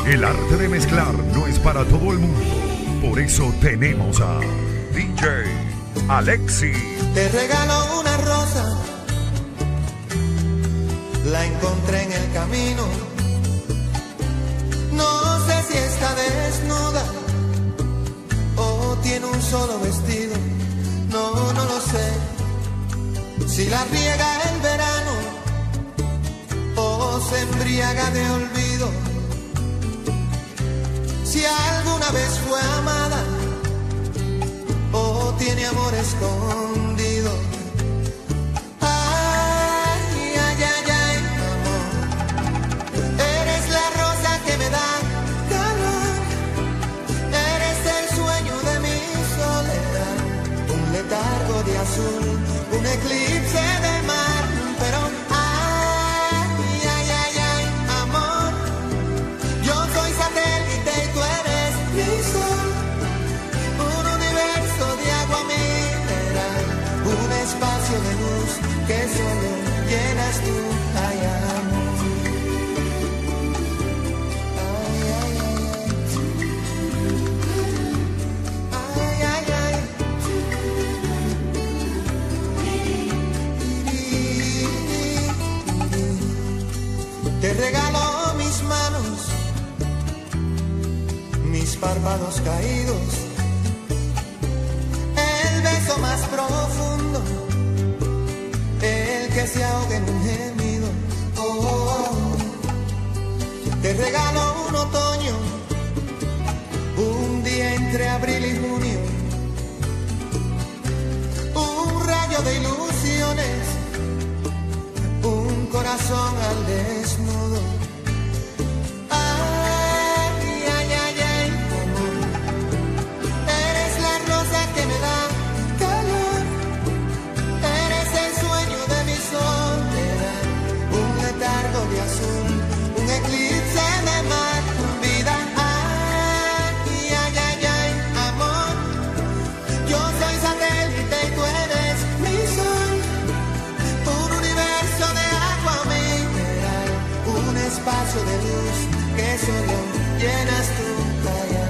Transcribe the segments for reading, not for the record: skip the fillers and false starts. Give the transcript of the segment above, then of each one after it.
El arte de mezclar no es para todo el mundo. Por eso tenemos a DJ Alexi. Te regalo una rosa, la encontré en el camino. No sé si está desnuda o tiene un solo vestido. No lo sé. Si la riega el verano o se embriaga de olvido. Si alguna vez fue amada o tiene amor escondido. Ay, ay, ay, ay, amor. Eres la rosa que me da calor. Eres el sueño de mi soledad. Un letargo de azul, un eclipse de mar. Pero ay, ay, ay, ay, amor. Yo soy satélite y tú eres mi sol. Un universo de agua mineral, un espacio de luz que solo llenas tú. Ay, amor. Ay, ay, ay, ay, ay, ay. Te regalo mis manos, mis párpados caídos, el beso más profundo, el que se ahoga en un gemido. Oh, te regalo un otoño, un día entre abril y junio, un rayo de ilusiones, un corazón al desnudo. Un eclipse de mar, vida, ay, ay, ay, ay, amor. Yo soy satélite y tú eres mi sol. Un universo de agua mineral, un espacio de luz que solo llenas tú. Ay, ay.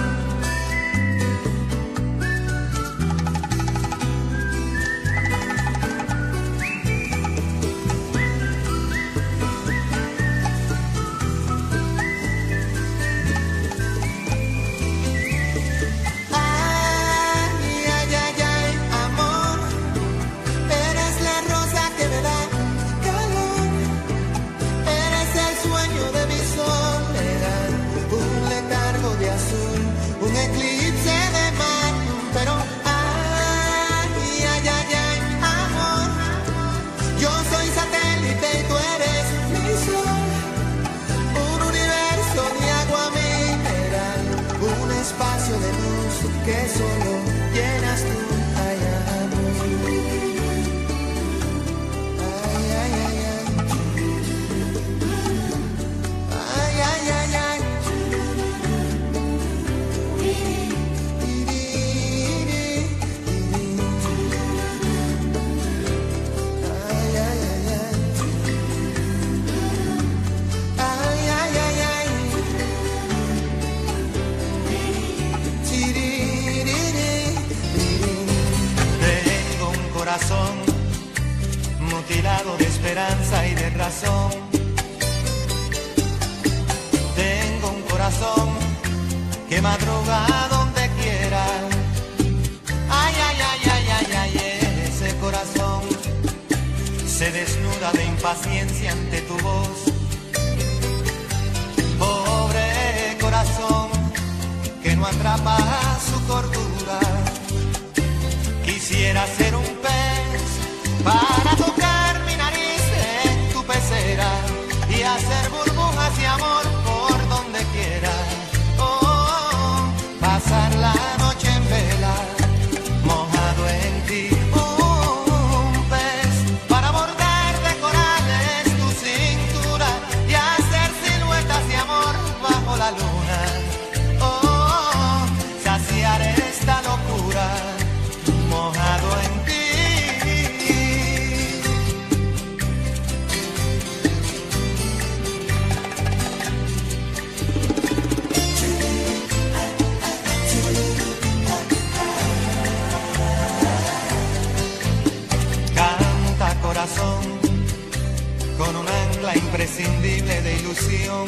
Un eclipse de mar, pero ay, ay, ay, ay, amor. Yo soy satélite y tú eres mi sol. Un universo de agua mineral, un espacio de luz que solo llenas tú. Ay, amor. Ay, ay, ay, ay. Ay, ay, ay, ay. Mutilado de esperanza y de razón. Tengo un corazón que madruga donde quiera. Ay, ay, ay, ay, ay, ay, ese corazón se desnuda de impaciencia ante tu voz. Pobre corazón que no atrapa su cordura. Quisiera ser un pez para tocar mi nariz en tu pecera y hacer burbujas y amor por donde quiera. Oh, pasar la noche en vela, mojado en ti. Un pez para bordar de corales tu cintura y hacer siluetas de amor bajo la luna. Oh, saciar esta locura imprescindible de ilusión.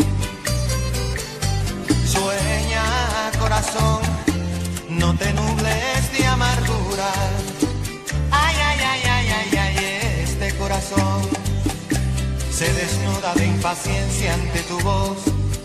Sueña, corazón, no te nubles de amargura. Ay, ay, ay, ay, ay, ay, este corazón se desnuda de impaciencia ante tu voz.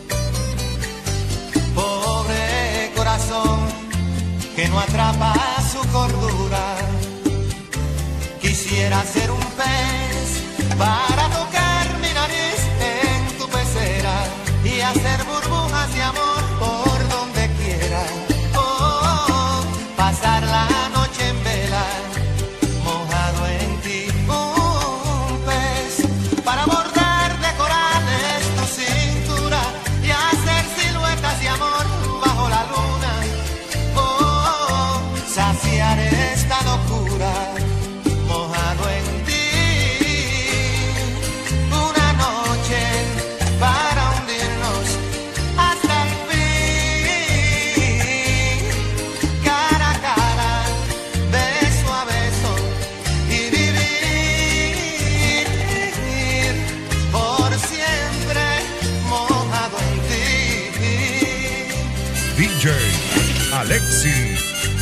Pobre corazón que no atrapa su cordura. Quisiera ser un pez para tocar mi nariz en tu pecera y hacer burbujas de amor por donde quiera. Oh, pasar la noche en vela, mojado en ti. Un pez para bordar de corales tu cintura y hacer siluetas de amor bajo la luna. Oh, saciar esta locura. DJ Alexi.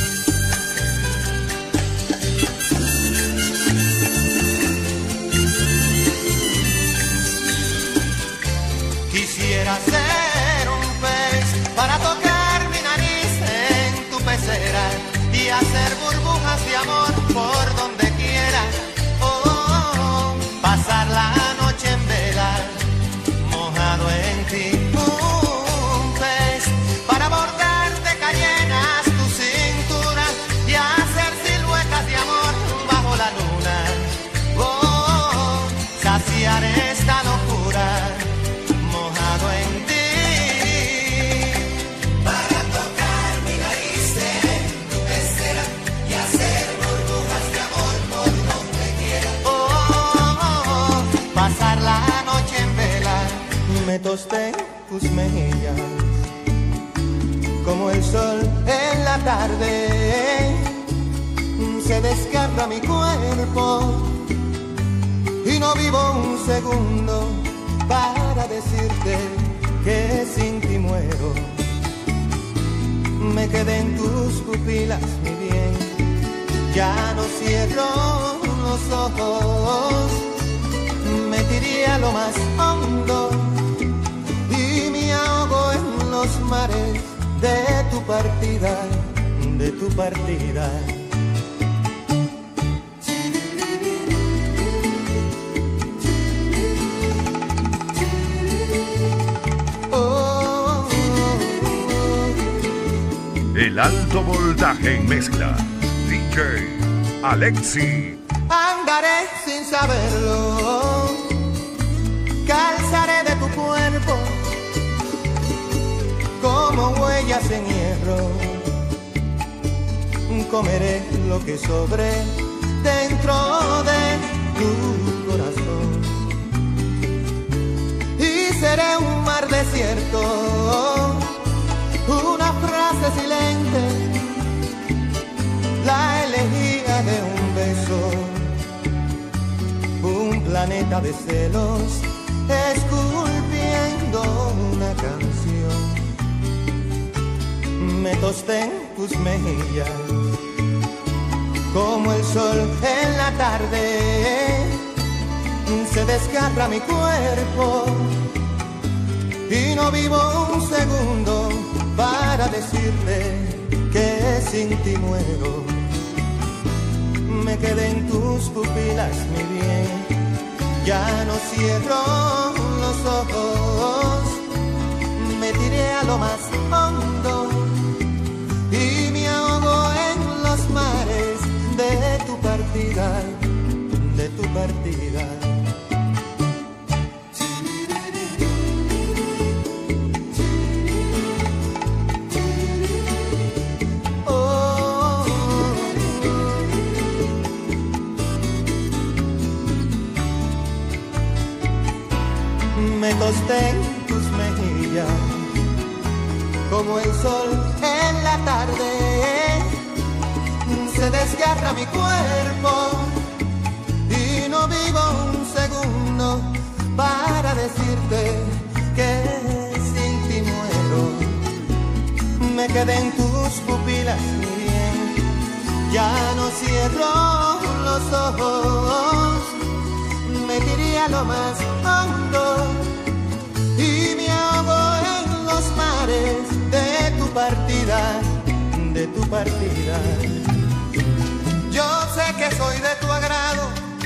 Quisiera ser un pez para tocar mi nariz en tu pecera y hacer burbujas de amor por donde quiera. Oh, pasar la noche en vela, mojado en ti. Un pez para bordar de cayenas tu cintura y hacer siluetas de amor bajo la luna. Oh, saciar esta locura. Me tosté tus mejillas como el sol en la tarde. Se desgarra mi cuerpo y no vivo un segundo para decirte que sin ti muero. Me quedé en tus pupilas, mi bien, ya no cierro los ojos. Me tiré a lo más hondo y me ahogo en los mares de tu partida, de tu partida. Oh, el alto voltaje en mezcla. DJ Alexi. Andaré sin saberlo, calzaré de tu cuerpo como huellas en hierro. Comeré lo que sobre dentro de tu corazón y seré un mar desierto, una frase silente, la elegía de un beso, un planeta de celos esculpiendo una canción. Me tosté en tus mejillas como el sol en la tarde. Se desgarra mi cuerpo y no vivo un segundo para decirte que sin ti muero. Me quedé en tus pupilas, mi bien, ya no cierro los ojos. Me tiré a lo más hondo y me ahogo en los mares de tu partida, de tu partida. Me tosté en tus mejillas como el sol en la tarde. Se desgarra mi cuerpo y no vivo un segundo para decirte que sin ti muero. Me quedé en tus pupilas, mi bien, ya no cierro los ojos. Me tiré a lo más hondo y me ahogo en los mares de tu partida, de tu partida. Yo sé que soy de tu agrado,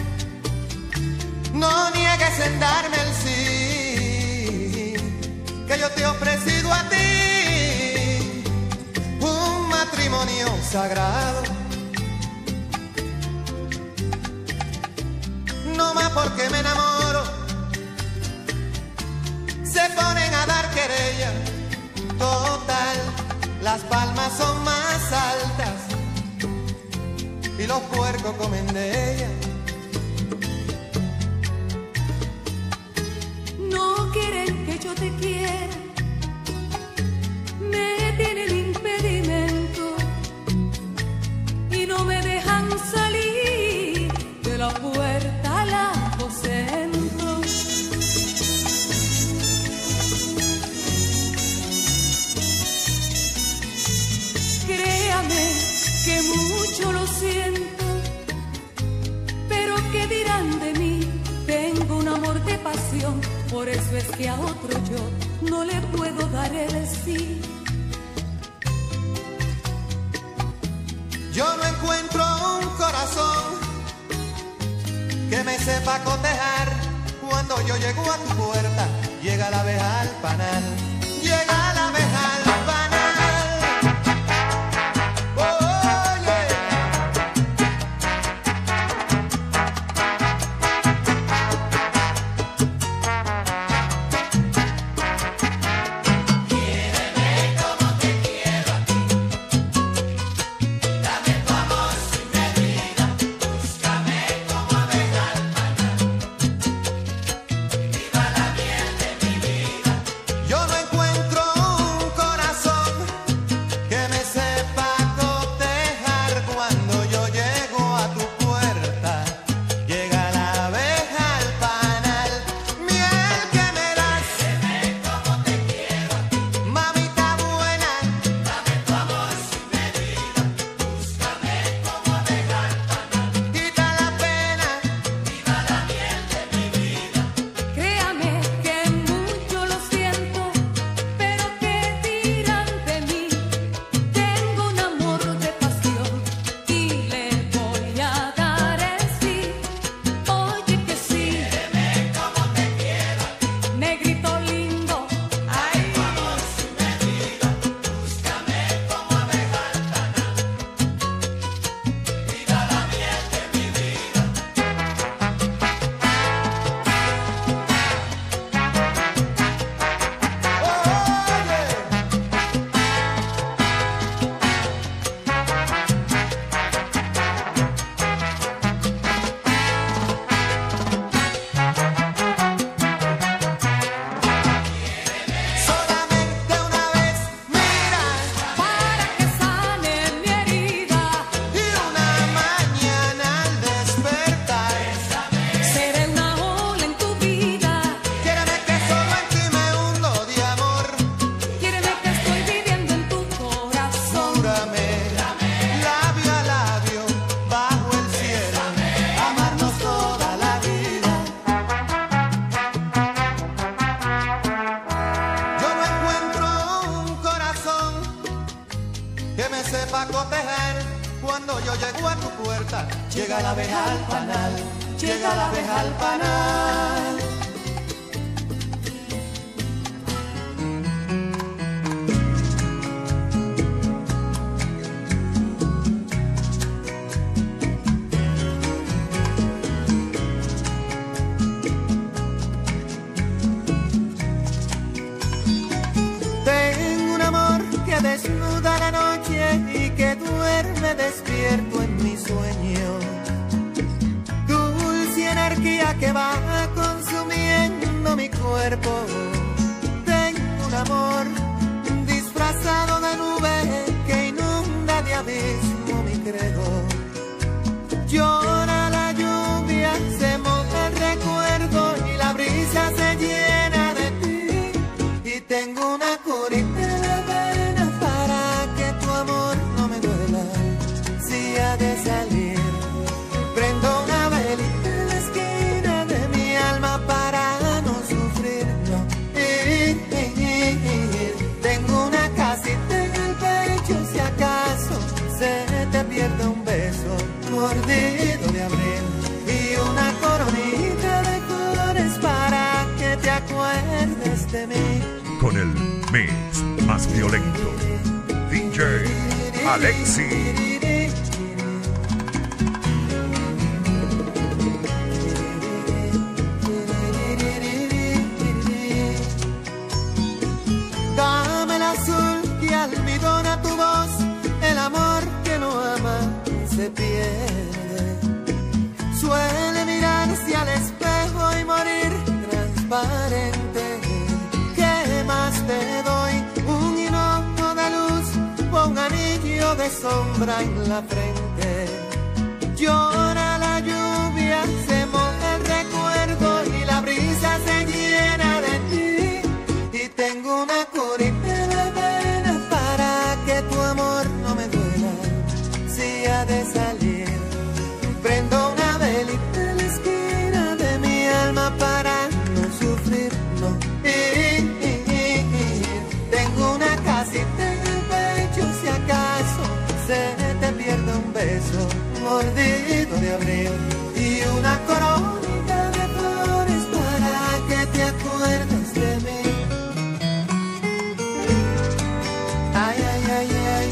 no niegues en darme el sí, que yo te he ofrecido a ti un matrimonio sagrado. No más porque me enamoro, se ponen a dar querella. Total, las palmas son más altas y los puercos comen de ella. No quieren que yo te quiera, me tienen impedimento y no me dejan salir de la puerta al aposento. Créame que mucho lo siento, pero ¿qué dirán de mí? Tengo un amor de pasión, por eso es que a otro yo no le puedo dar el sí. Yo no encuentro un corazón que me sepa cotejar. Cuando yo llego a tu puerta, llega la abeja al panal, llega la abeja al panal. Cuando yo llego a tu puerta, llega la abeja al panal, llega la abeja al panal. Tengo un amor que desnuda la noche y que duerme despierto en mi sueño. Dulce energía que va consumiendo mi cuerpo. Tengo un amor disfrazado de nube que inunda de abismo mi credo. Llora la lluvia, se moja el recuerdo y la brisa mordido de abril y una coronita de flores para que te acuerdes de mí. Con el mix más violento, DJ Alexi. Dame el azul que almidona tu voz, el amor que no ama se pierde. Suele mirarse al espejo y morir transparente. ¿Qué más te doy? Un hinojo de luz o un anillo de sombra en la frente. Llora la lluvia, se moja el recuerdo y la brisa se llena de ti. Y tengo una curita de venas para que tu amor no me duela si ha de salir. Prendo una velita en la esquina de mi alma para no sufrir, no. Tengo una casita en el pecho si acaso se te pierde un beso mordido de abril y una coronita de flores para que te acuerdes de mí. Ay, ay, ay, ay.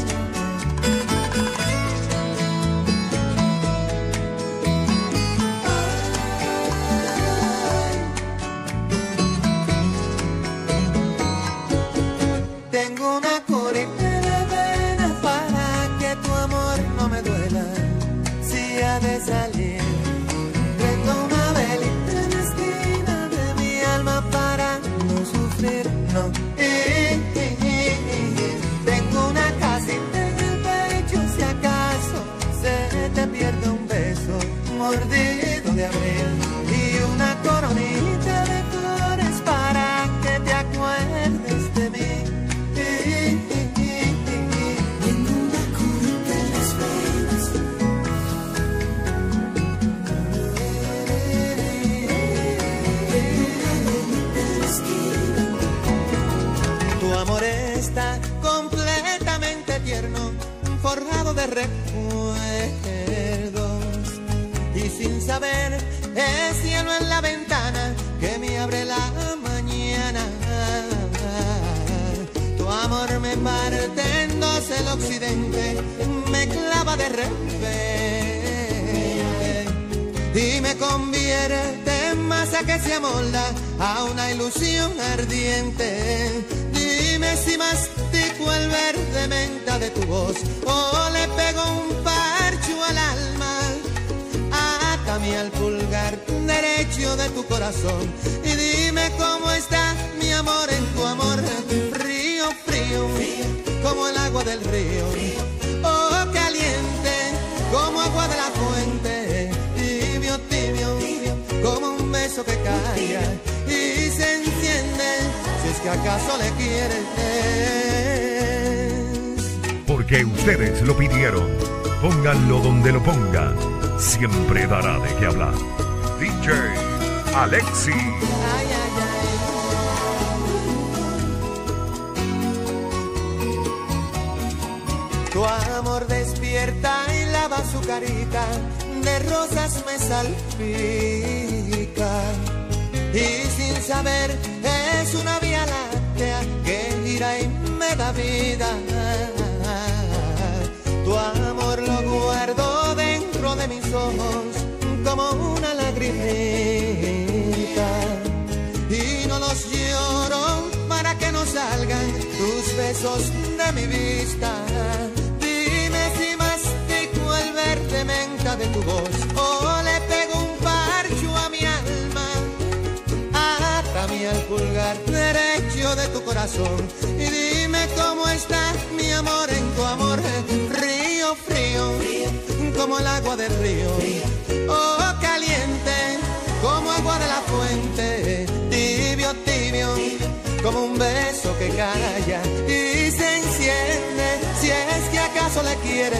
Tengo una curita de venas para que tu amor no me duela si ha de salir. Prendo una velita en la esquina de mi alma para no sufrir, no. Tengo una casita en el pecho si acaso se te pierde un beso mordido de abril y una coronita de flores para que te acuerdes de mí. Tengo una curita en las venas. Tu amor está completamente tierno, forrado de recuerdos, y sin saber es cielo en la ventana que me abre la mañana. Tu amor me parte en dos el occidente, me clava de repente y me convierte en masa que se amolda a una ilusión ardiente. Dime si mastico el verde menta de tu voz o le pego un parcho al alma. Atame al pulgar derecho de tu corazón y dime cómo está mi amor en tu amor. Frío, frío, como el agua del río, oh caliente como agua de la fuente. Tibio, tibio, como un beso que calla y se enciende si es que acaso le quieres. Porque ustedes lo pidieron. Pónganlo donde lo pongan. Siempre dará de qué hablar. DJ Alexi. Ay, ay, ay. Tu amor despierta y lava su carita, de rosas me salpica. Y sin saber es una vía láctea que gira y me da vida. Tu amor lo guardo dentro de mis ojos como una lagrimita y no los lloro para que no salgan tus besos de mi vista. Dime si mastico el verde menta de tu voz o le pego un parcho a mi alma. Atame al pulgar derecho de tu corazón y dime cómo está mi amor en tu amor. Río, frío, como el agua del río, oh caliente como agua de la fuente. Tibio, tibio, como un beso que calla y se enciende si es que acaso le quieres.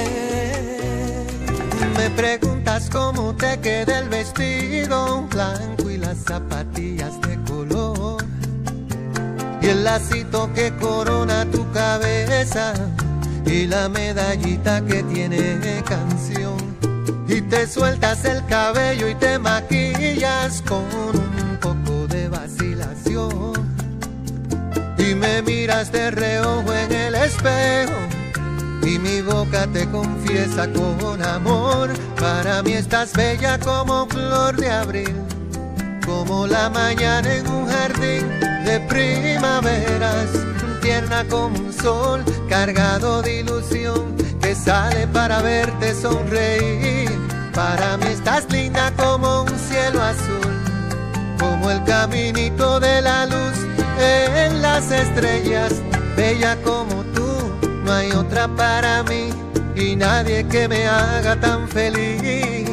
Me preguntas cómo te queda el vestido blanco y las zapatillas de color y el lacito que corona tu cabeza y la medallita que tiene canción. y te sueltas el cabello y te maquillas con un poco de vacilación y me miras de reojo en el espejo y mi boca te confiesa con amor. Para mí estás bella como flor de abril, como la mañana en un jardín de primaveras, tierna como un sol cargado de ilusión que sale para verte sonreír. Para mí estás linda como un cielo azul, como el caminito de la luz en las estrellas. Bella como tú, no hay otra para mí y nadie que me haga tan feliz.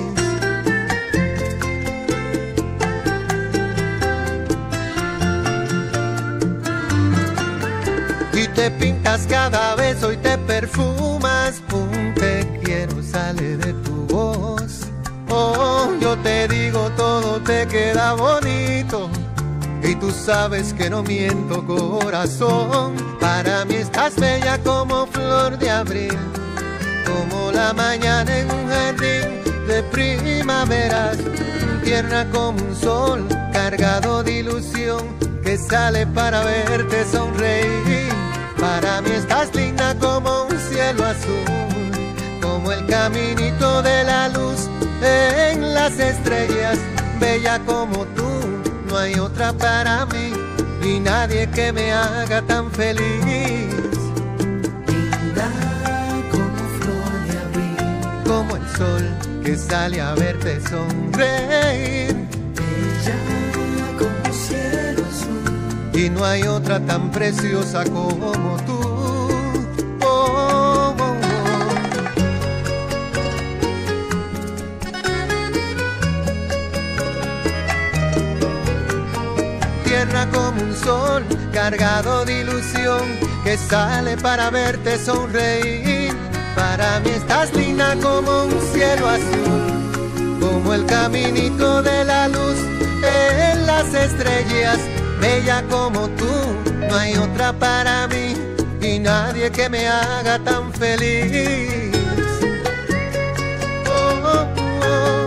Y te pintas cada beso y te perfumas, un te quiero sale de tu voz. Oh, yo te digo todo te queda bonito y tú sabes que no miento, corazón. Para mí estás bella como flor de abril, como la mañana en un jardín de primaveras, tierna como un sol cargado de ilusión que sale para verte sonreír. Para mí estás linda como un cielo azul, como el caminito de la luz en las estrellas. Bella como tú, no hay otra para mí y nadie que me haga tan feliz. Linda como flor de abril, como el sol que sale a verte sonreír. Bella como cielo azul, y no hay otra tan preciosa como tú. Oh, oh, oh. Tierna como un sol cargado de ilusión que sale para verte sonreír. Para mí estás linda como un cielo azul, como el caminito de la luz en las estrellas. Bella como tú, no hay otra para mí y nadie que me haga tan feliz. Oh, oh, oh,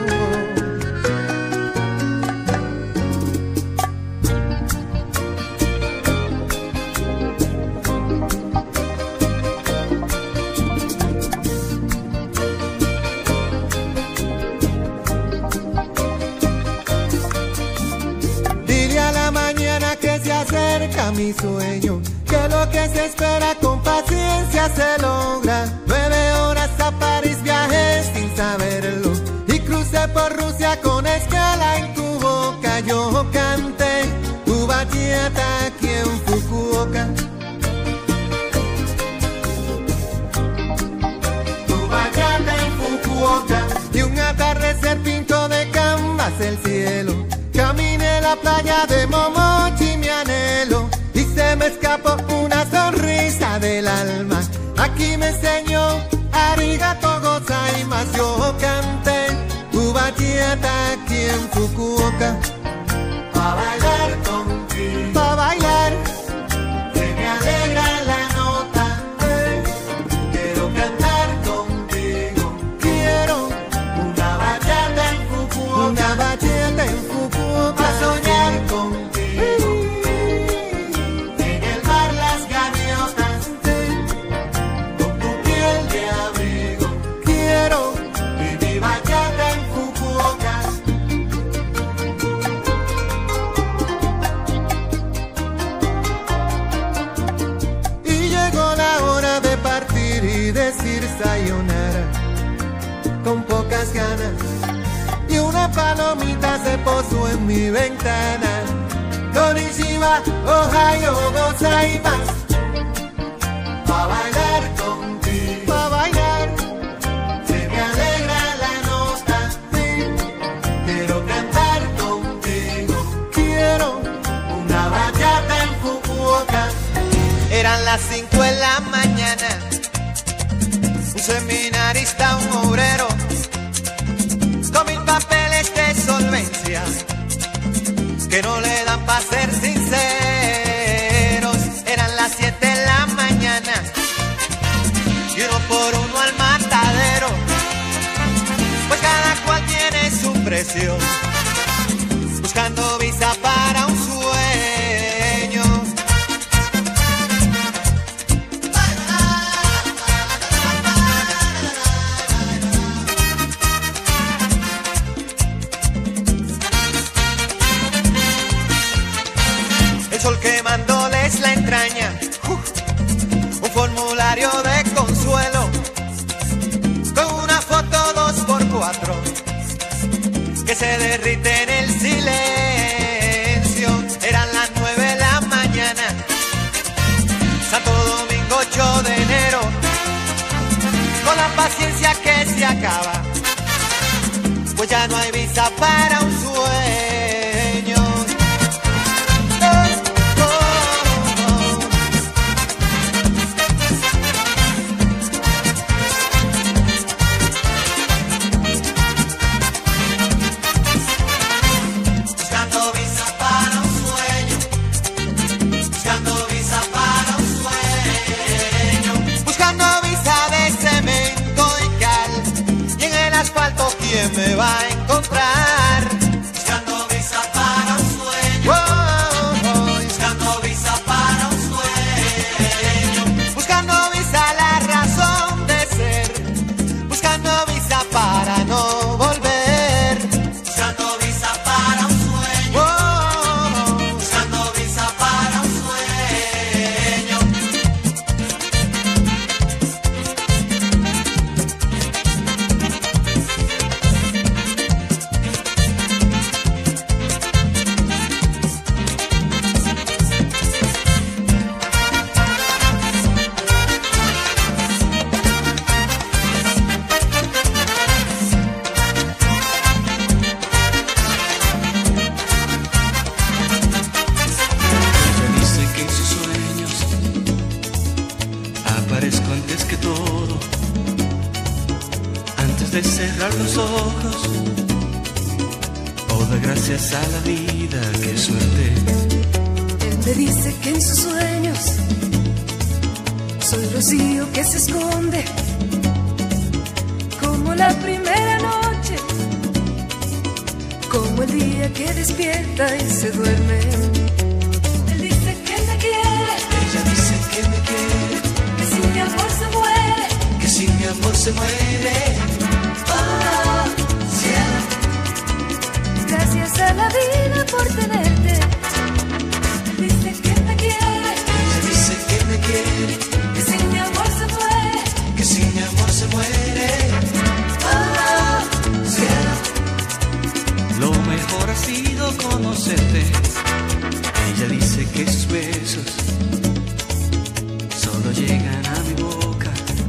acerca mi sueño, que lo que se espera con paciencia se logra. 9 horas a París viajé sin saberlo y crucé por Rusia con escala en tu boca. Yo canté tu bachata aquí en Fukuoka. Tu bachata en Fukuoka. Y un atardecer pintó de canvas el cielo. Caminé la playa de Momochi, mi anhelo, y se me escapó una sonrisa del alma. Aquí me enseñó arigato gozaimasu. Yo canté tu bachata aquí en Fukuoka. Pa' bailar contigo, pa' bailar, se me alegra la nota. Quiero cantar contigo, quiero una bachata en Fukuoka, una bachata en Fukuoka, a soñar contigo. En el mar las gaviotas, con tu piel de abrigo, quiero y mi bachata en Fukuoka. Y llegó la hora de partir y decir sayonara con pocas ganas. Y una palomita se posó en mi ventana. Konnichiwa, ohayo gozaimasu. Pa' bailar contigo, pa' bailar, se me alegra la nota. Quiero cantar contigo, quiero una bachata en Fukuoka. Eran las 5 de la mañana, un seminarista, un obrero, con 1000 papeles de solvencia que no le dan pa' ser sinceros. Eran las 7 de la mañana y uno por uno al matadero. depresión, buscando visa para un sueño. El sol quemándoles la entraña, un formulario de consuelo con una foto 2x4 que se derrite en el silencio. Eran las 9 de la mañana, Santo Domingo 8 de enero, con la paciencia que se acaba, pues ya no hay visa para un sueño. ¿Quién me va a encontrar? Buscando visa para un sueño. Buscando visa para un sueño. Buscando visa la razón de ser. Buscando visa para no volver. Buscando visa para un sueño. Buscando visa para un sueño. De cerrar los ojos, oh, da gracias a la vida, qué suerte. Él me dice que en sus sueños soy rocío que se esconde, como la primera noche, como el día que despierta y se duerme. Él dice que me quiere, ella dice que me quiere, que sin mi amor se muere, que sin mi amor se muere. Gracias a la vida por tenerte. Él dice que me quiere, ella dice que me quiere, que sin mi amor se muere, que sin mi amor se muere. Cielo. Lo mejor ha sido conocerte. Ella dice que sus besos solo llegan a mi boca,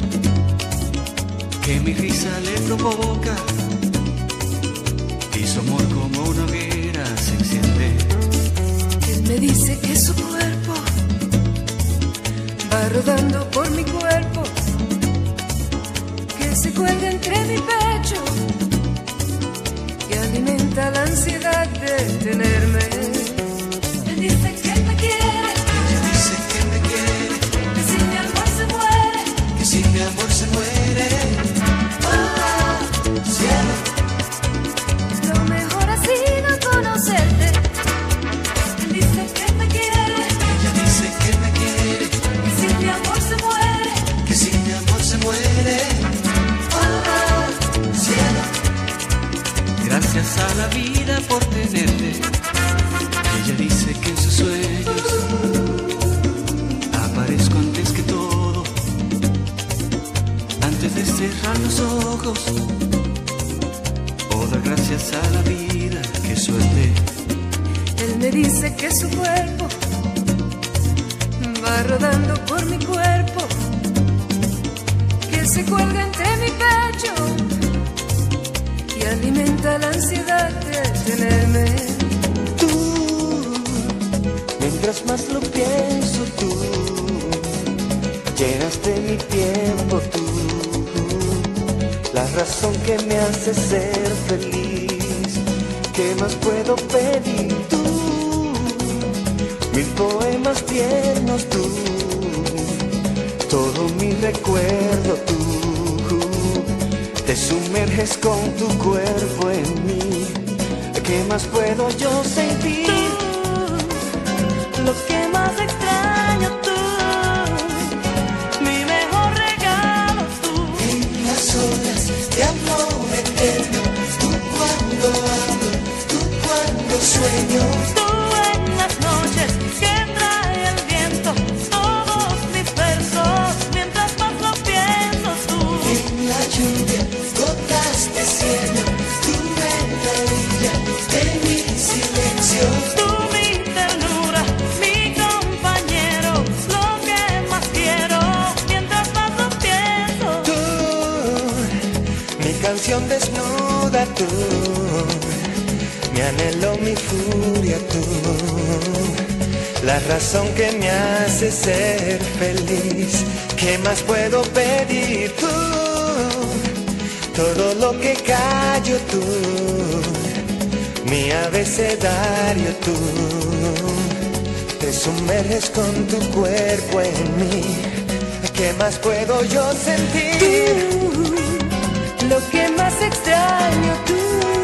que mi risa le provoca y su amor como una hoguera se enciende. Él me dice que su cuerpo va rodando por mi cuerpo, que se cuelga entre mi pecho y alimenta la ansiedad de tenerme. Él dice que me quiere, ella dice que me quiere, que sin mi amor se muere, que sin mi amor se muere. Cielo. Lo mejor ha sido conocerte. Él dice que me quiere, Ella dice que me quiere, que sin mi amor se muere, que sin mi amor se muere. Cielo. Gracias a la vida por tenerte. Ella dice que en sus sueños aparezco antes que todo, antes de cerrar los ojos. Oh, dar gracias a la vida, qué suerte. Él me dice que su cuerpo va rodando por mi cuerpo, que se cuelga entre mi pecho y alimenta la ansiedad de tenerme. Tú, mientras más lo pienso, tú llenas de mi tiempo, tú, la razón que me hace ser feliz. ¿Qué más puedo pedir? Tú, mil poemas tiernos, tú, todo mi recuerdo, tú, te sumerges con tu cuerpo en mí. ¿Qué más puedo yo sentir? Tú, lo que más extraño tú, mi mejor regalo tú. En las horas de amor eterno, tú cuando hablo, tú cuando sueño. Tú en las noches que trae el viento, todos mis versos, mientras más lo pienso tú. En la lluvia, gotas de cielo, tú me maravilla de mi silencio. Tú mi ternura, mi compañero, lo que más quiero, mientras más lo pienso. Tú, mi canción desnuda, tú, mi anhelo, mi furia, tú, la razón que me hace ser feliz. ¿Qué más puedo pedir? Tú, todo lo que callo, tú, mi abecedario, tú, te sumerges con tu cuerpo en mí. ¿Qué más puedo yo sentir? Lo que más extraño tú,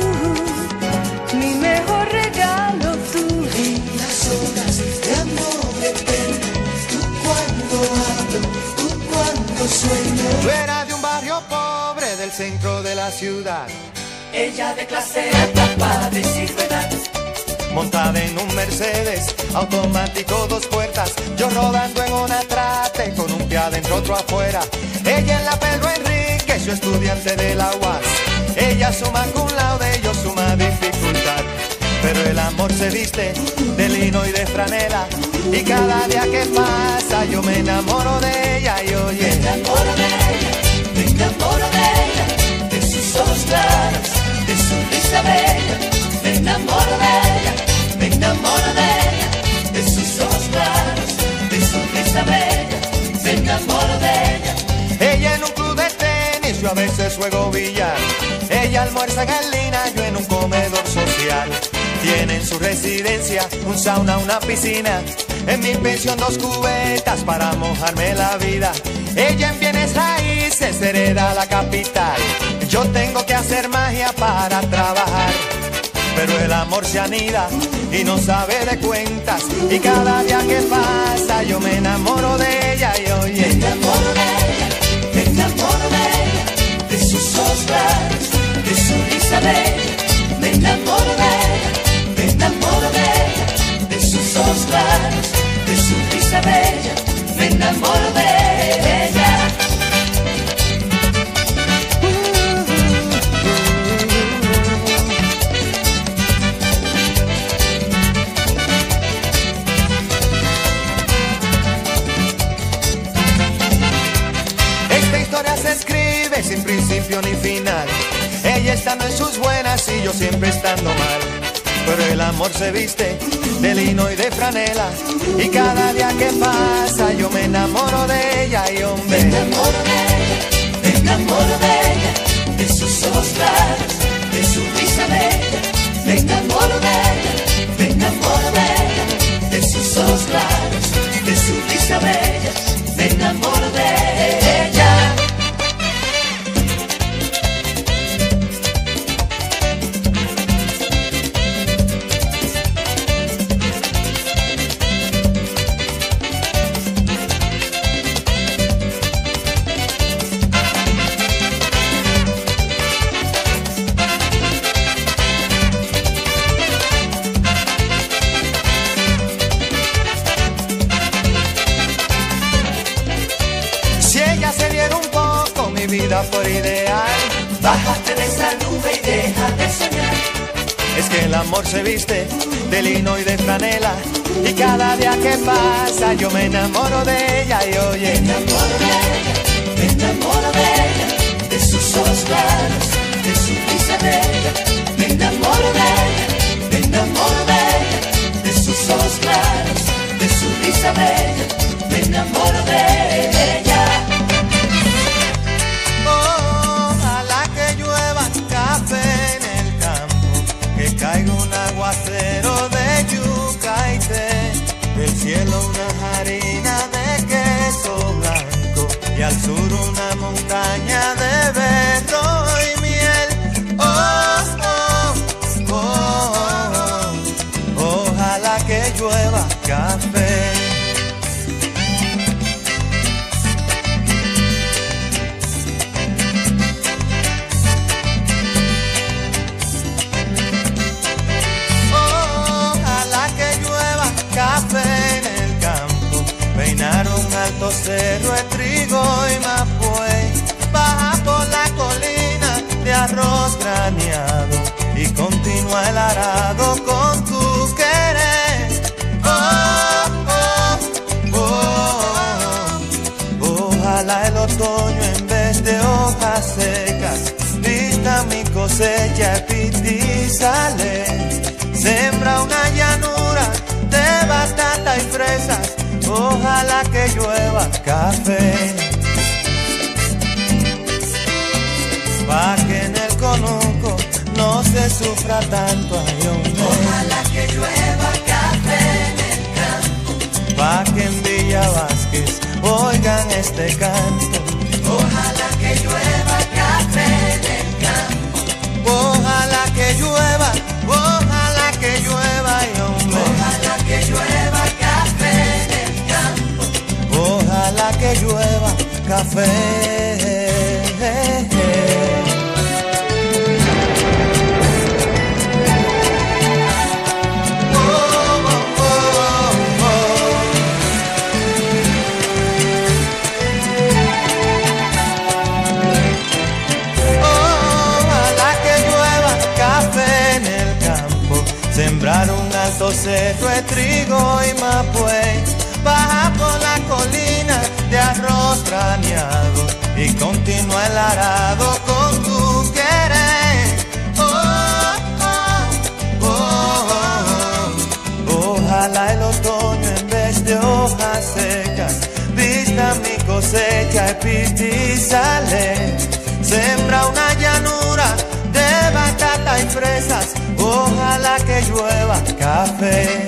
mi mejor regalo tú. En las horas de amor eterno, tú cuando hablo, tú cuando sueño. Tú eras de un barrio pobre del centro de la ciudad, Ella de clase alta, padre sin ruedas. montada en un Mercedes automático 2 puertas, yo rodando en una trate con un pie adentro otro afuera. Ella en la Pedro Enrique, yo estudiante de la UAS. Ella suma cum laude, yo suma dificultad. Pero el amor se viste de lino y de franela, y cada día que pasa yo me enamoro de ella. Y oye, Me enamoro de ella, me enamoro de ella, de sus ojos claros, de su risa bella. Me enamoro de ella, me enamoro de ella, de sus ojos claros, de su risa bella. Me enamoro de ella. ella en un club de tenis, yo a veces juego billar. Ella almuerza en el Lina, yo en un comedor social. Tiene en su residencia un sauna, una piscina. En mi pensión 2 cubetas para mojarme la vida. Ella en bienes raíces hereda la capital. Yo tengo que hacer magia para trabajar. Pero el amor se anida y no sabe de cuentas. Y cada día que pasa yo me enamoro de ella. Y oye, Me enamoro de ella, me enamoro de ella, de sus ojos claros, de su risa bella. Me enamoro de ella, me enamoro de ella, de sus ojos claros, de su risa bella. Me enamoro de ella. esta historia se escribe sin principio ni final. Ella estando en sus buenas y yo siempre estando mal. Pero el amor se viste de lino y de franela, y cada día que pasa yo me enamoro de ella. Y Me hombre, enamoro de ella, me enamoro de ella, de sus ojos claros, de su risa bella. Me enamoro de ella, me enamoro de ella, de sus ojos claros, de su risa bella. Me enamoro de ella. vida por ideal. Bájate de esa nube y deja de soñar. Es que el amor se viste de lino y de franela, y cada día que pasa yo me enamoro de ella. Y oye, Me enamoro de ella, me enamoro de ella, de sus ojos claros, de su risa bella. Me enamoro de ella, me enamoro de ella, de sus ojos claros, de su risa bella. Me enamoro de ella. ojalá que llueva café en el campo, que caiga un aguacero de yuca y té, del cielo una harina de queso blanco y al sur una montaña de berro cerro de trigo y mapuey, baja por la colina de arroz graneado y continúa el arado con tu querer. Oh, oh, oh, oh. Ojalá el otoño en vez de hojas secas vista mi cosecha y sale. Sembra una llanura de batata y fresas, ojalá que llueva café, pa' que en el conuco no se sufra tanto, ay, hombre. Ojalá que llueva café en el campo, pa' que en Villa Vázquez oigan este canto. Ojalá que llueva café en el campo, Ojalá que llueva, ojalá que llueva, ay, hombre. ojalá que llueva café en el campo, Ojalá que llueva café. Sembrar un alto cerro de trigo y mapuey, baja por la colina de arroz graneado y continúa el arado con tu querer. Oh, oh, oh, oh. Ojalá el otoño en vez de hojas secas vista mi cosecha y sale. Sembra una llanura de batata y fresas, ojalá que llueva café,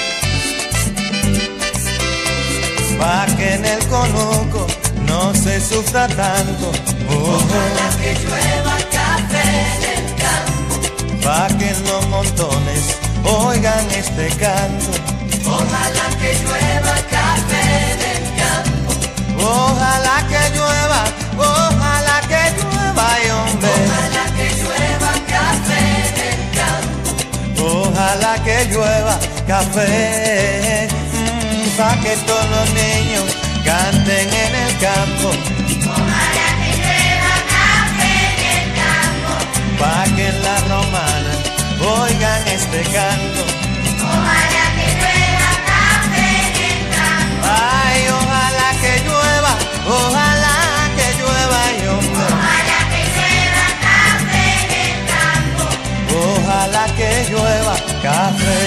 pa' que en el conuco no se sufra tanto. ojalá que llueva café en el campo, pa' que en los montones oigan este canto. ojalá que llueva café en el campo, Ojalá que llueva, ojalá que llueva, ay, hombre. ojalá que llueva café en el campo, Ojalá que llueva café, pa' que todos los niños canten en el campo. ojalá que llueva café en el campo, Pa' que en la romana oigan este canto. ojalá que llueva café en el campo, Ay, ojalá que llueva, ojalá que llueva, ay, hombre. ojalá que llueva café en el campo, Ojalá que llueva café.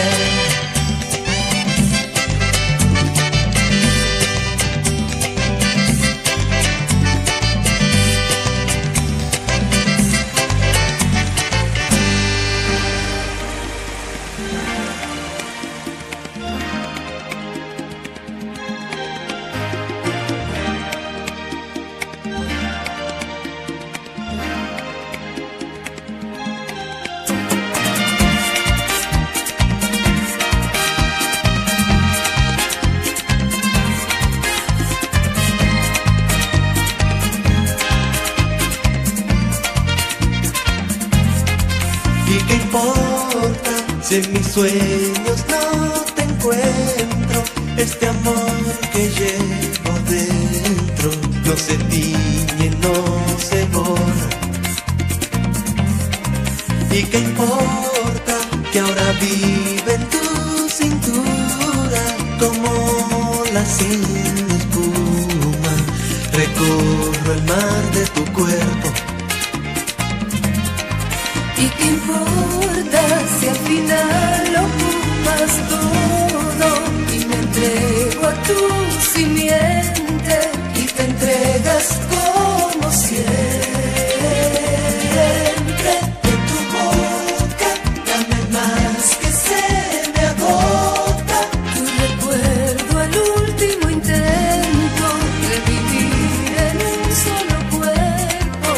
Si en mis sueños no te encuentro, este amor que llevo dentro no se tiñe, no se borra. ¿Y qué importa que ahora vive en tu cintura como la sin espuma? Recorro el mar de tu cuerpo. ¿Y qué importa si al final lo ocupas todo? Y me entrego a tu simiente y te entregas como siempre. De tu boca dame más que se me agota. Tu recuerdo al último intento de vivir en un solo cuerpo.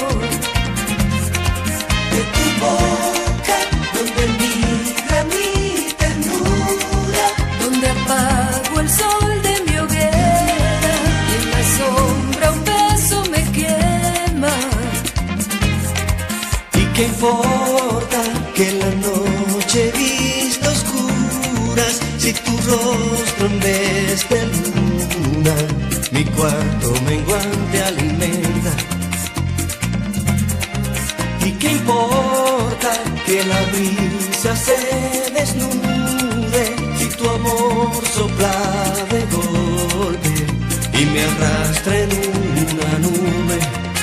De tu boca, donde migra mi ternura, donde apago el sol de mi hoguera y en la sombra un beso me quema. ¿Y qué importa que la noche vista oscuras si tu rostro en vez de luna mi cuarto menguante alimenta. ¿Y qué importa que la brisa se desnude si tu amor sopla de golpe y me arrastra en una nube?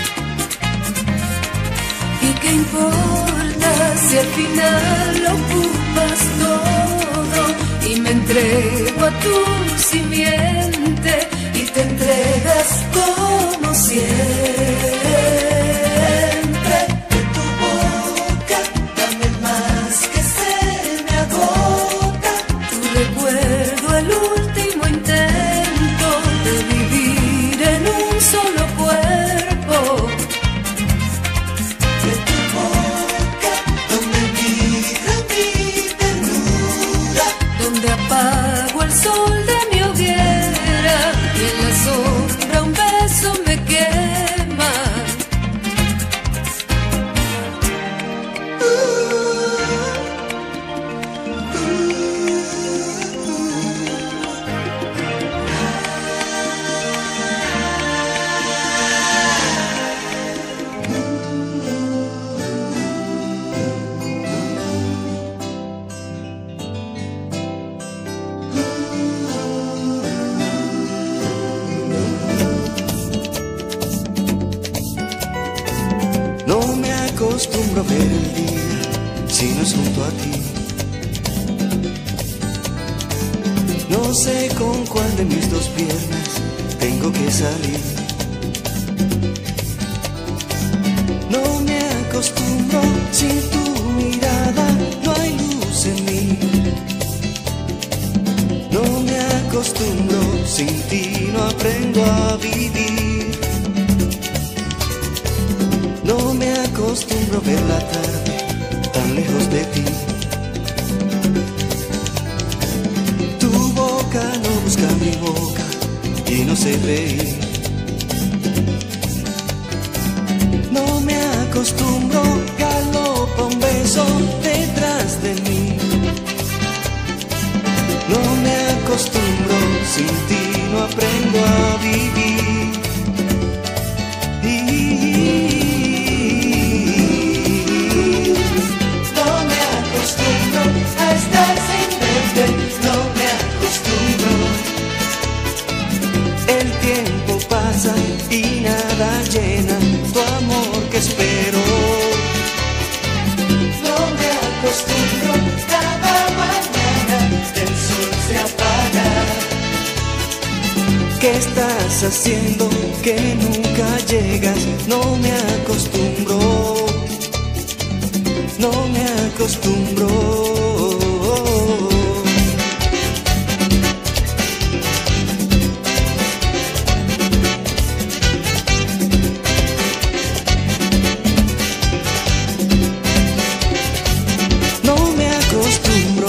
¿Y qué importa si al final lo ocupas todo y me entrego a tu simiente y te entregas como siempre? De tu boca dame más que se me agota. Tu recuerdo, el último intento de vivir en un solo cuerpo. De tu boca donde vibra mi ternura, Donde apago el sol de mi hoguera y en la sombra un beso me quema. no me acostumbro a ver el día si no es junto a ti. No sé con cuál de mis dos piernas tengo que salir. No me acostumbro, sin tu mirada no hay luz en mí. No me acostumbro, sin ti no aprendo a vivir. No me acostumbro a ver la tarde tan lejos de ti. Tu boca no busca mi boca y no sé reír. No me acostumbro, galopa un beso detrás de mí. No me acostumbro, sin ti no aprendo a vivir. No me acostumbro a estar sin verte, no me acostumbro. El tiempo pasa y nada llena tu amor que espero. No me acostumbro, cada mañana el sol se apaga. ¿Qué estás haciendo que nunca llegas? No me acostumbro, no me acostumbro. No me acostumbro.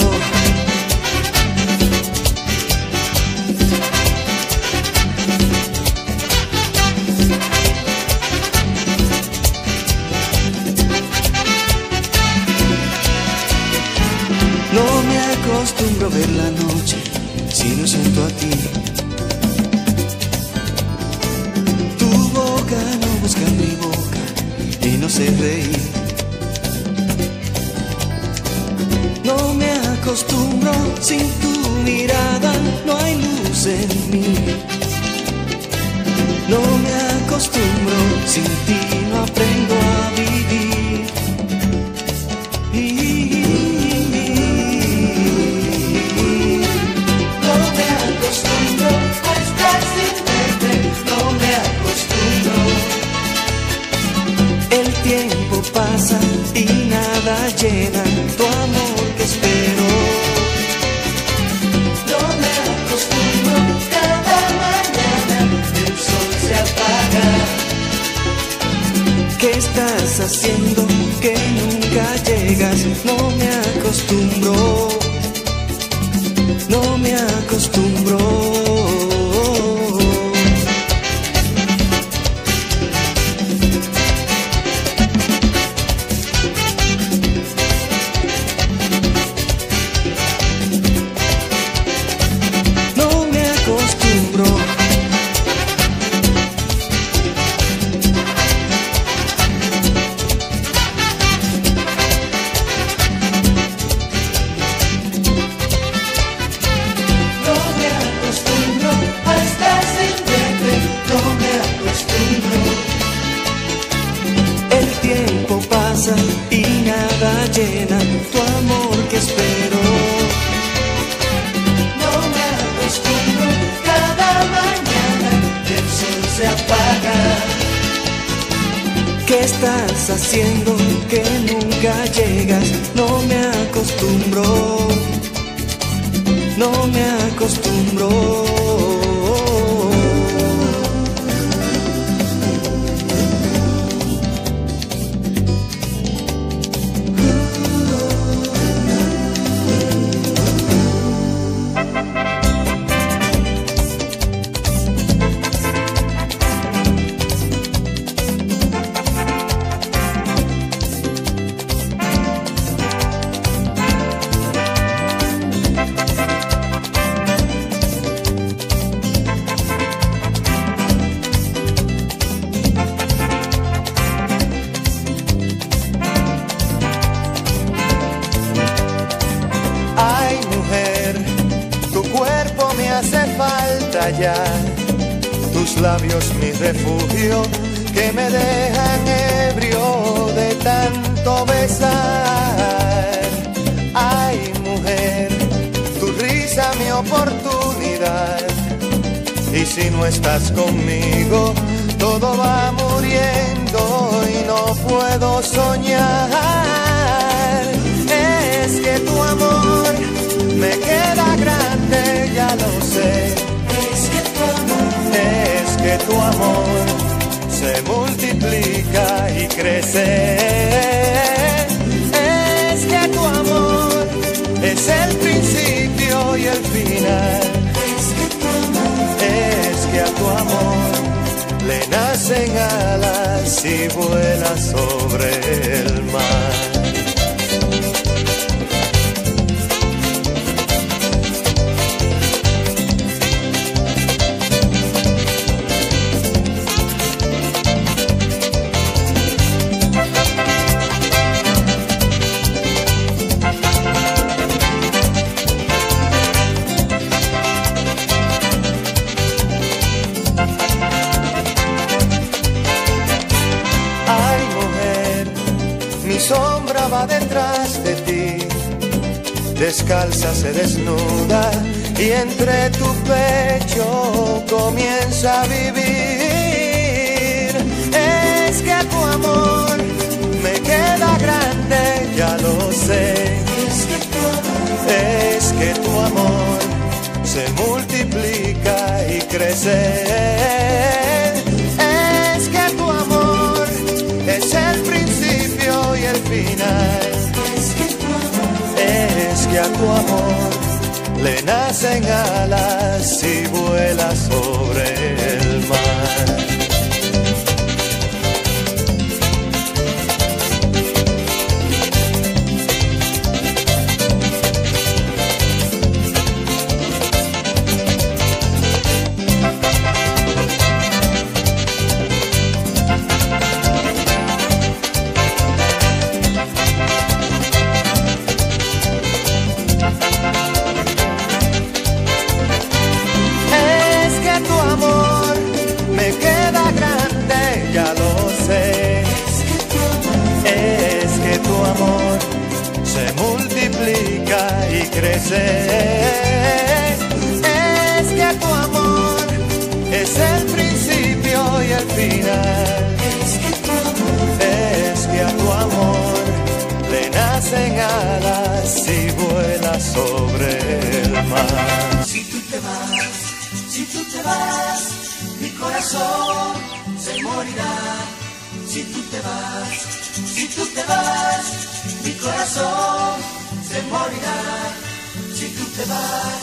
No me acostumbro a ver la noche si no es junto a ti. Tu boca no busca mi boca y no sé reír. No me acostumbro, sin tu mirada no hay luz en mí. No me acostumbro, sin ti no aprendo a vivir. No me acostumbro a estar sin verte, no me acostumbro. El tiempo pasa y nada llena tu amor que espero. No me acostumbro, cada mañana el sol se apaga. ¿Qué estás haciendo que nunca llegas? No me acostumbro, no me acostumbro. No me acostumbro. llena tu amor que espero. No me acostumbro, cada mañana el sol se apaga. ¿Qué estás haciendo que nunca llegas? No me acostumbro, no me acostumbro. Ya, tus labios mi refugio, que me dejan ebrio de tanto besar. Ay, mujer, tu risa mi oportunidad, y si no estás conmigo, todo va muriendo y no puedo soñar. Es que tu amor me queda grande, ya lo sé. Es que tu amor se multiplica y crece. Es que tu amor es el principio y el final. Es que a tu amor le nacen alas y vuela sobre el mar. Sombra va detrás de ti, descalza se desnuda y entre tu pecho comienza a vivir. Es que tu amor me queda grande, ya lo sé. Es que tu amor se multiplica y crece. Es que tu amor es el principio y el final. Es que a tu amor le nacen alas y vuela sobre el mar. Crece. Es que tu amor es el principio y el final. Es que a tu amor le nacen alas y vuela sobre el mar. Si tú te vas, mi corazón se morirá. Si tú te vas, mi corazón se morirá. Si tú te vas.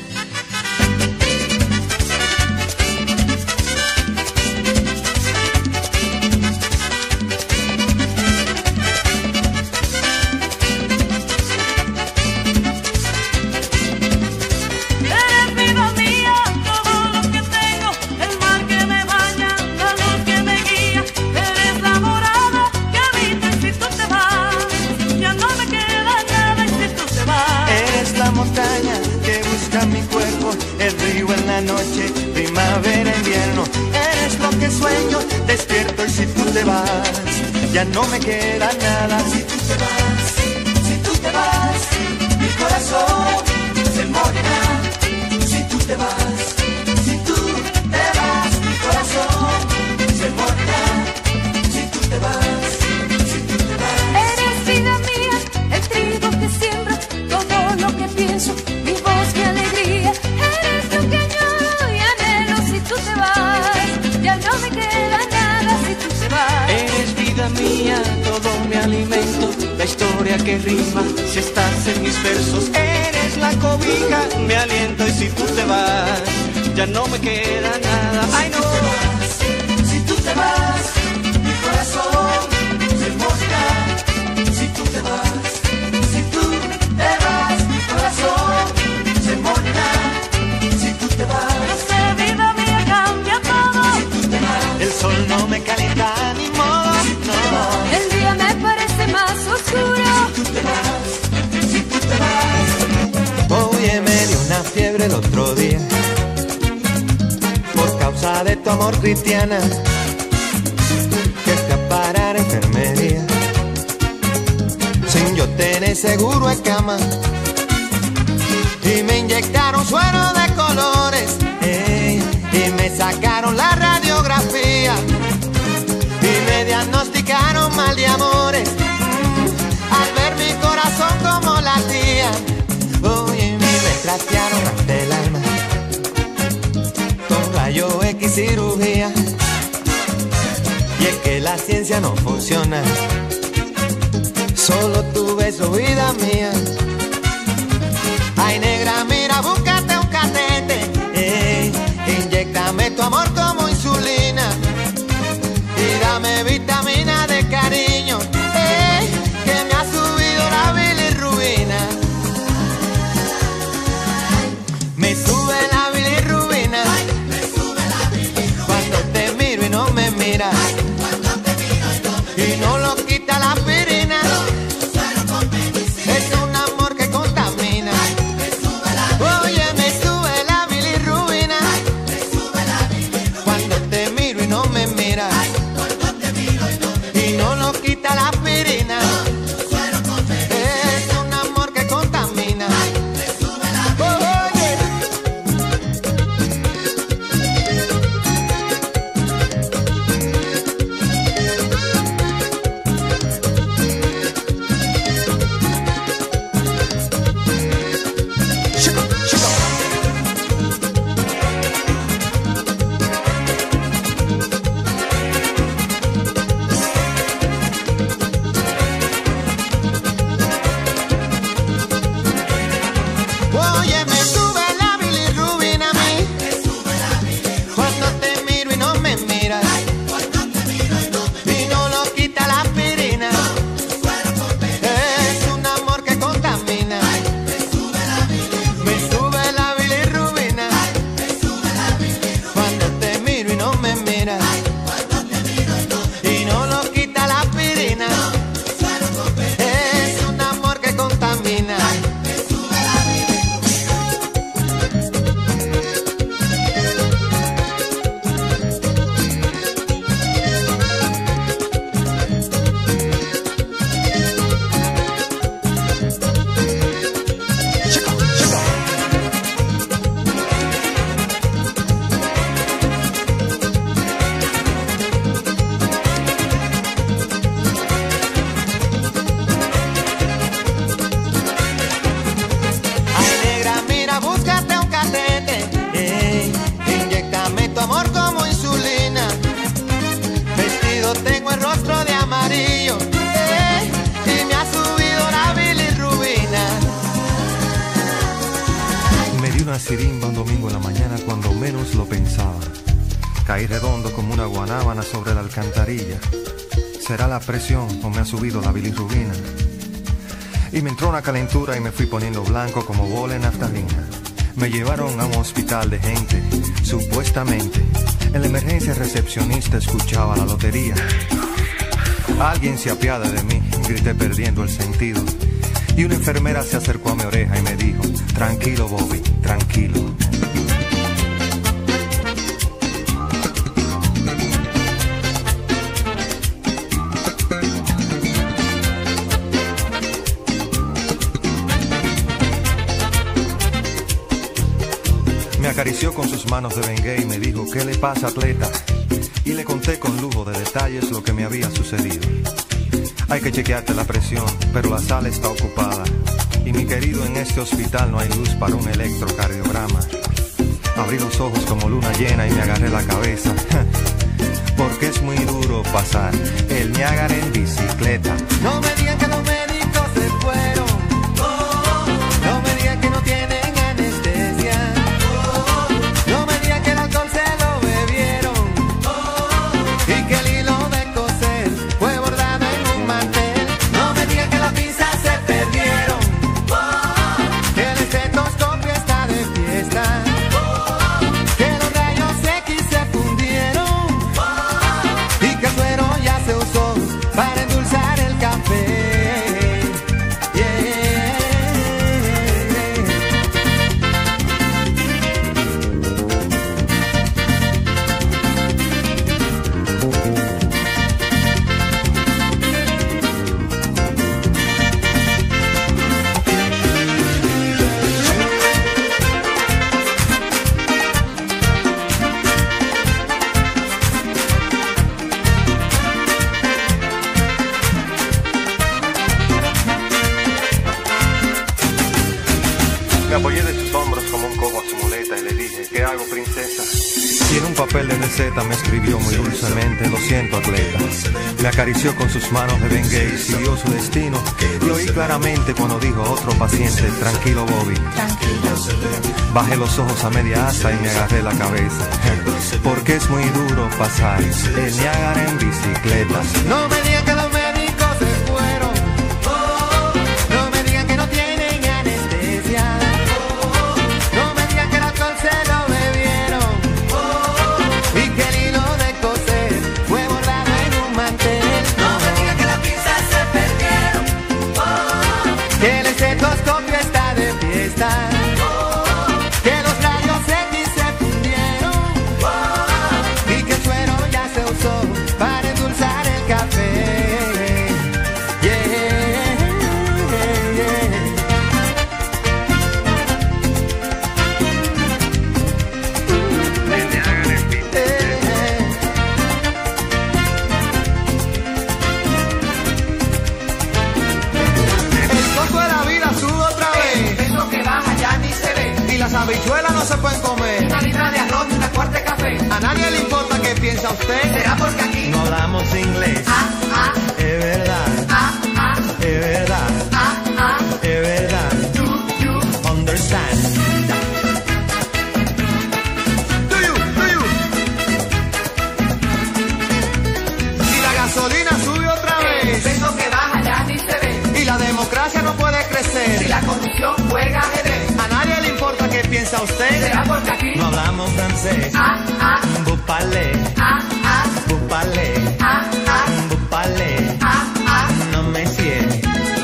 Eres vida mía, todo lo que tengo, el mar que me baña, la luz que me guía. Eres la morada que habita si tú te vas. Ya no me queda nada si tú te vas. Eres la montaña que busca mi cuerpo, el río en la noche, primavera, invierno. Eres lo que sueño, despierto y si tú te vas, ya no me queda nada si tú te vas. que rima, si estás en mis versos, eres la cobija, mi aliento, y si tú te vas, ya no me queda nada. Ay, no. Si tú te vas, mi corazón se morirá. Si tú te vas, si tú te vas, mi corazón se morirá. Si tú te vas, esta vida mía cambia todo. si tú te vas, El sol no me calienta ni modo, no. El día me parece más oscuro. si tú te vas, si tú te vas. Oye, me dio una fiebre el otro día por causa de tu amor, cristiana, que fui a parar a enfermería sin yo tener seguro en cama, y me inyectaron suero de colores, y me sacaron la radiografía y me diagnosticaron mal de amores, al ver mi corazón como latía. Oye, me trastearon hasta el alma con rayo X cirugía, y es que la ciencia no funciona, solo tu beso, vida mía. Ay, negra, mira, búscate un catete, inyéctame tu amor como insulina y dame vitamina de cariño, que me ha subido la bilirrubina. Me sube la bilirrubina cuando te miro y no me miras, y no lo quita la aspirina. Es un amor que contamina. Oye, me sube la bilirrubina cuando te miro y no me miras, y no lo quita la aspirina. Es un amor que contamina. Oye. Oye, me sube la bilirrubina a mí cuando te miro y no me miras, y no lo quita la aspirina. Es un amor que contamina. Me sube la bilirrubina cuando te miro y no me miras, y no lo quita la aspirina. Es un amor que contamina. Ay, negra, mira, búscate un catete, inyéctame tu amor como insulina. Vestido tengo el rostro de amarillo, y me ha subido la bilirrubina. Me di una sirimba un domingo en la mañana cuando menos lo pensaba. Caí redondo como una guanábana sobre la alcantarilla. ¿Será la presión o me ha subido la bilirrubina? Y me entró una calentura y me fui poniendo blanco como bola en naftalina. Me llevaron a un hospital de gente, supuestamente. En la emergencia el recepcionista escuchaba la lotería. Alguien se apiada de mí, grité perdiendo el sentido. Y una enfermera se acercó a mi oreja y me dijo: tranquilo, Bobby, tranquilo. Me acarició con sus manos de Bengay y me dijo: ¿qué le pasa, atleta? Y le conté con lujo de detalles lo que me había sucedido. Hay que chequearte la presión, pero la sala está ocupada. Y mi querido, en este hospital no hay luz para un electrocardiograma. Abrí los ojos como luna llena y me agarré la cabeza. Porque es muy duro pasar el Niágara en bicicleta. No me digan que los médicos se apoyé de sus hombros como un cobo a su muleta y le dije, ¿qué hago, princesa? Y en un papel de receta me escribió muy dulcemente, lo siento, atleta. Me acarició con sus manos de Bengay y siguió su destino. Y oí claramente cuando dijo otro paciente, tranquilo, Bobby. Bajé los ojos a media asta y me agarré la cabeza. Porque es muy duro pasar el Niágara en bicicleta. No me digan que los médicos se fueron. No me digan que no tienen anestesia. No me digan que el alcohol se lo bebieron. Y que el hilo de coser fue bordado en un mantel. No me digan que las pinzas se perdieron. Que el estetoscopio está de fiesta. Que los rayos X se fundieron. Y que el suero ya se usó para endulzar el café. Yeah, yeah. El costo de la vida sube otra vez. Eso que baja ya ni se ve. Y las habichuelas no se pueden comer. Una libra de arroz y una cuarta de café. A nadie le importa qué piensa usted. ¿Será porque aquí? No hablamos inglés. Es verdad. Es verdad. Es verdad. Understand. Do you? Y la gasolina sube otra vez. Eso que baja ya ni se ve. Y la democracia no puede crecer. Y la corrupción juega ajedrez. A nadie le importa qué piensa usted. ¿Será porque aquí? No hablamos francés. Vous parlez. Vous parlez. Vous parlez. No me cierre.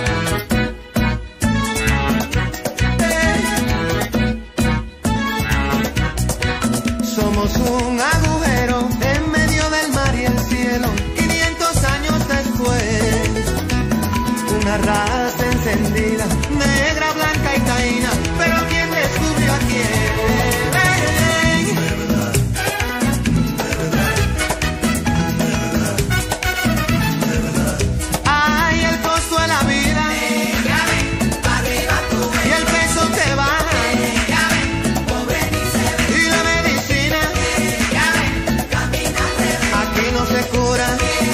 Somos un agujero en medio del mar y el cielo. 500 años después, una raza encendida, negra, blanca y taína. Pero ¿quién descubrió a quién? Ay, el costo de la vida y el peso que baja y la medicina aquí no se cura.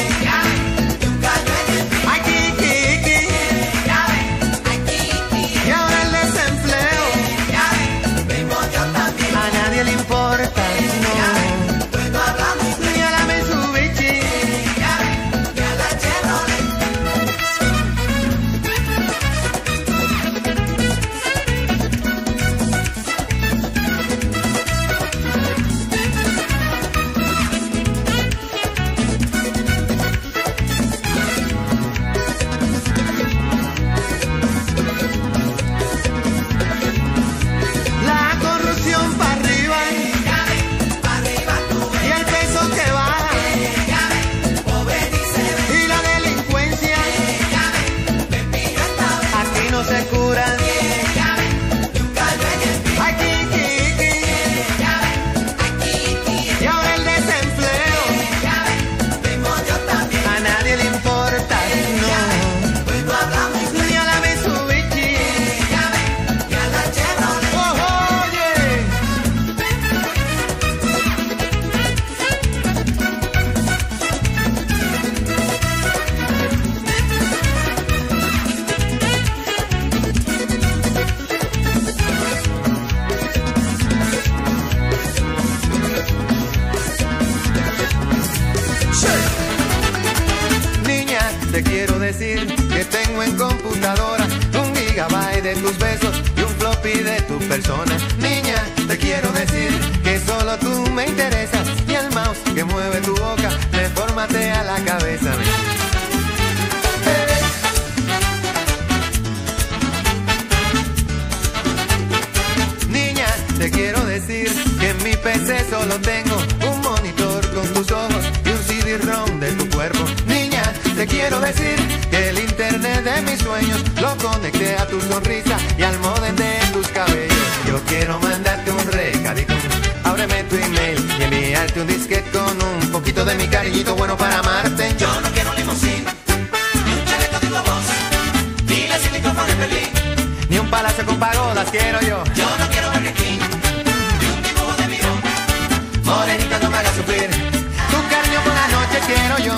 Ay, Kiki, y ahora el desempleo a nadie le importa, no, ni a la Mitsubishi. La corrupción para arriba y el peso que baja y la delincuencia aquí no se cura. Ay, Kiki, y ahora el desempleo a nadie le importa, no, ni a la Mitsubishi. Oh, oye. Niña, te quiero decir que tengo en computadora 1 gigabyte de tus besos y un floppy de tu persona. Niña, te quiero decir que solo tú me interesas y el mouse que mueve tu boca me formatea la cabeza. Niña, te quiero decir que en mi PC solo tengo un monitor con tus ojos y un CD-ROM de tu cuerpo. Niña, te quiero decir que el internet de mis sueños lo conecté a tu sonrisa y al modem de tus cabellos. Yo quiero mandarte un recadito, ábreme tu email y enviarte un disquete con un poquito de mi cariñito bueno para amarte. Yo no quiero limusina, ni un chaleco de globos, ni la micrófono en Berlín. ni un palacio con pagodas quiero yo. Yo no quiero Burger King, ni un dibujo de mirón. Morenita, no me hagas sufrir, tu cariño por la noche quiero yo.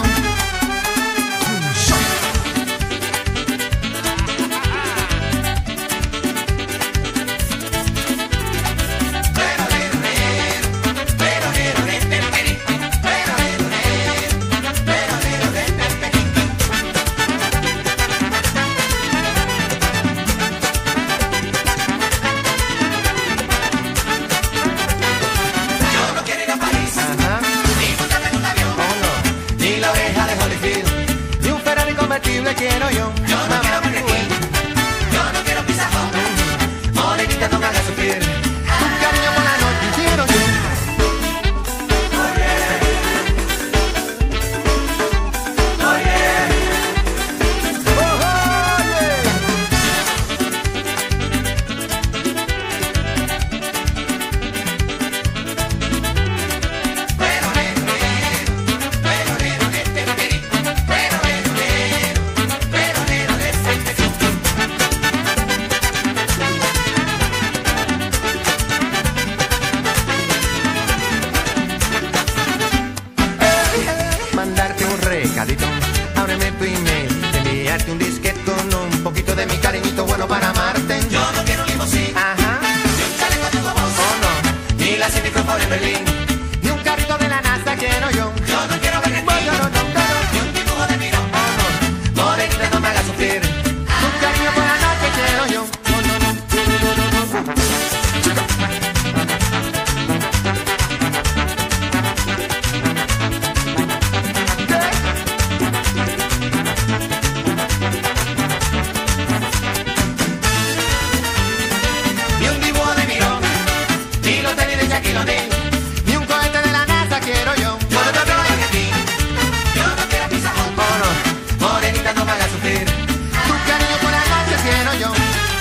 Quiero yo. Yo no quiero Burger King, yo no quiero Pizza Hut. Morenita, no me hagas sufrir, tu cariño por la noche quiero yo. Mandarte un recadito, ábreme tu email, enviarte un disquete con un poquito de mi cariñito bueno para amarte. Yo no quiero un limosín, Ajá, ni un chaleco de voz. oh no, ni la Cineprofor en Berlín, ni un carrito de la NASA quiero yo. Yo no quiero Burger King, No, ni un dibujo de mirón. oh no, morenita, no me hagas sufrir, tu cariño por la noche quiero yo. Oh no, no. Ni un dibujo de mirón, ni los tenis de Shaquille O'Neal. Ni un cohete de la NASA quiero yo. Yo no quiero Burger King, yo no quiero Pizza Hut. Oh no, morenita, no me hagas sufrir, tu cariño por la noche quiero yo.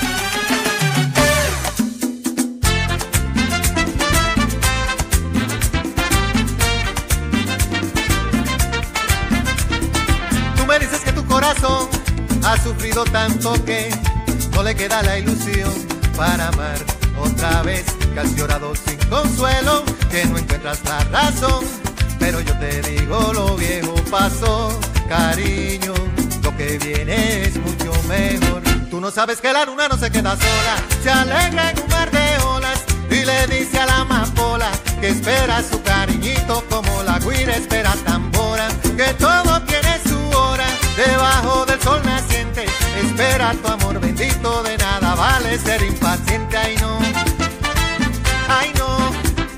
Tú me dices que tu corazón ha sufrido tanto que no le queda la ilusión para amar otra vez, que has llorado sin consuelo, que no encuentras la razón. Pero yo te digo, lo viejo pasó, cariño, lo que viene es mucho mejor. Tú no sabes que la luna no se queda sola, se alegra en un mar de olas y le dice a la amapola que espera su cariñito como la guira espera tambora, que todo tiene su hora debajo del sol naciente. Espera tu amor bendito, de nada vale ser impaciente. Ay no, ay no.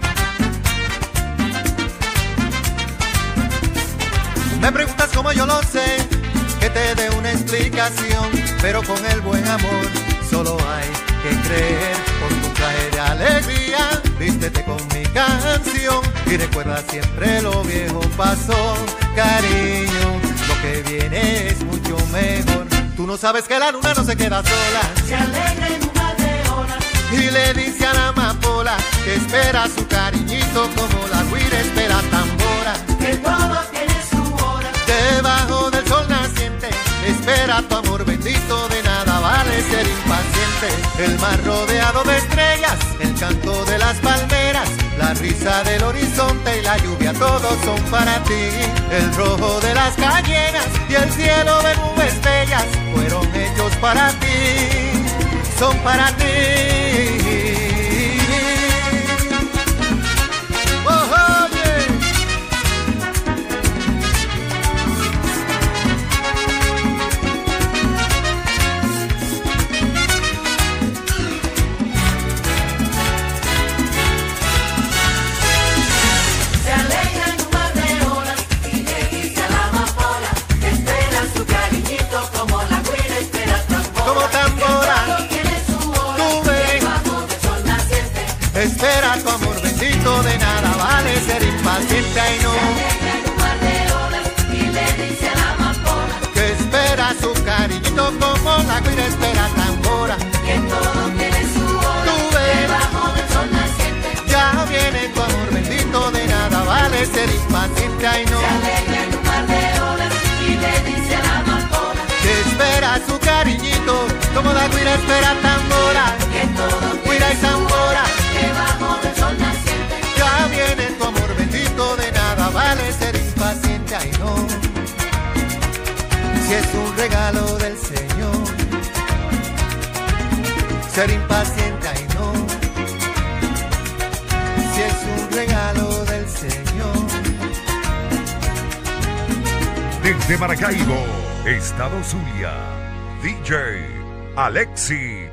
Me preguntas cómo yo lo sé, que te dé una explicación, pero con el buen amor solo hay que creer. Por tu traje de alegría, vístete con mi canción y recuerda siempre lo viejo pasó, cariño, lo que viene es mucho mejor. Tú no sabes que la luna no se queda sola, Se alegra en un mar de olas. y le dice a la amapola que espera su cariñito como la guira espera tambora, Que todo tiene su hora. debajo del sol naciente. Espera tu amor bendito, de nada vale ser impaciente. El mar rodeado de estrellas, el canto de las palmeras, la risa del horizonte y la lluvia, todos son para ti. El rojo de las cañeras y el cielo de nubes bellas fueron hechos para ti, son para ti. Oh, oye. Se alegra en un mar de olas y le dice a la amapola que espera su cariñito como la guira espera tambora. Como tambora. Que todo tiene su hora. Tú ves. Debajo del sol naciente. Espera tu amor bendito, de nada vale ser impaciente. Ay no, Se alegra en un mar de olas y le dice a la amapola que espera su cariñito como la guira espera tambora. que todo tiene su hora. Tú ves. Debajo del sol naciente. Ya viene tu amor bendito, de nada vale ser impaciente. Ay no, Se alegra en un mar de olas y le dice a la amapola que espera su cariñito como la guira espera tambora. Cuida y Zamora, Debajo del sol naciente, ya viene tu amor bendito, de nada vale ser impaciente, ay no. Si es un regalo del Señor, ser impaciente, ay no. Si es un regalo del Señor. Desde Maracaibo, Estado Zulia, DJ Alexi